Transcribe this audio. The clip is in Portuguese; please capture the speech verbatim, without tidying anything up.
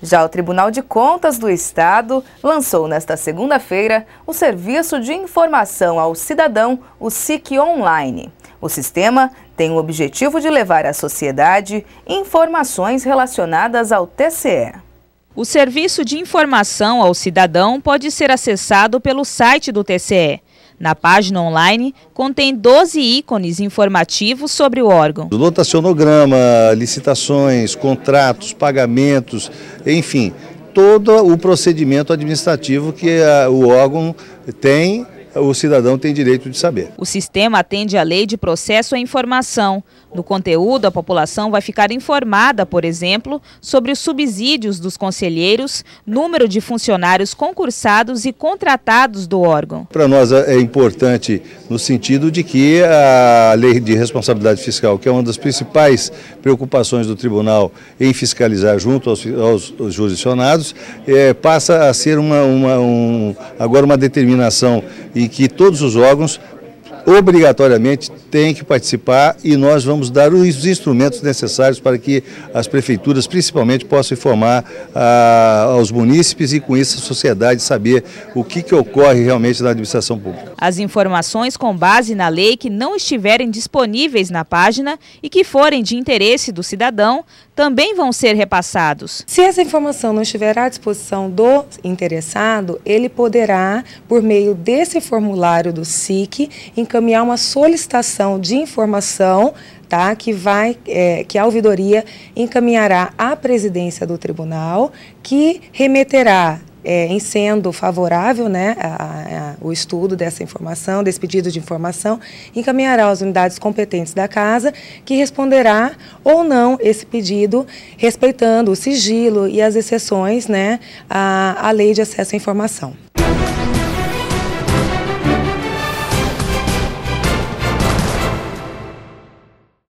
Já o Tribunal de Contas do Estado lançou nesta segunda-feira o Serviço de Informação ao Cidadão, o S I C Online. O sistema tem o objetivo de levar à sociedade informações relacionadas ao T C E. O Serviço de Informação ao Cidadão pode ser acessado pelo site do T C E. Na página online, contém doze ícones informativos sobre o órgão. Lotacionograma, licitações, contratos, pagamentos, enfim, todo o procedimento administrativo que a, o órgão tem, o cidadão tem direito de saber. O sistema atende à Lei de Processo à Informação. No conteúdo, a população vai ficar informada, por exemplo, sobre os subsídios dos conselheiros, número de funcionários concursados e contratados do órgão. Para nós é importante no sentido de que a Lei de Responsabilidade Fiscal, que é uma das principais preocupações do Tribunal em fiscalizar junto aos, aos, aos jurisdicionados, é, passa a ser uma, uma, um, agora uma determinação em que todos os órgãos obrigatoriamente têm que participar e nós vamos dar os instrumentos necessários para que as prefeituras principalmente possam informar ah, aos munícipes e com isso a sociedade saber o que, que ocorre realmente na administração pública. As informações com base na lei que não estiverem disponíveis na página e que forem de interesse do cidadão também vão ser repassados. Se essa informação não estiver à disposição do interessado, ele poderá, por meio desse formulário do S I C, encaminhar uma solicitação de informação, tá, que, vai, é, que a ouvidoria encaminhará à presidência do tribunal, que remeterá, É, em sendo favorável, né, a, a, o estudo dessa informação, desse pedido de informação, encaminhará às unidades competentes da casa, que responderá ou não esse pedido, respeitando o sigilo e as exceções, né, à, à Lei de Acesso à Informação.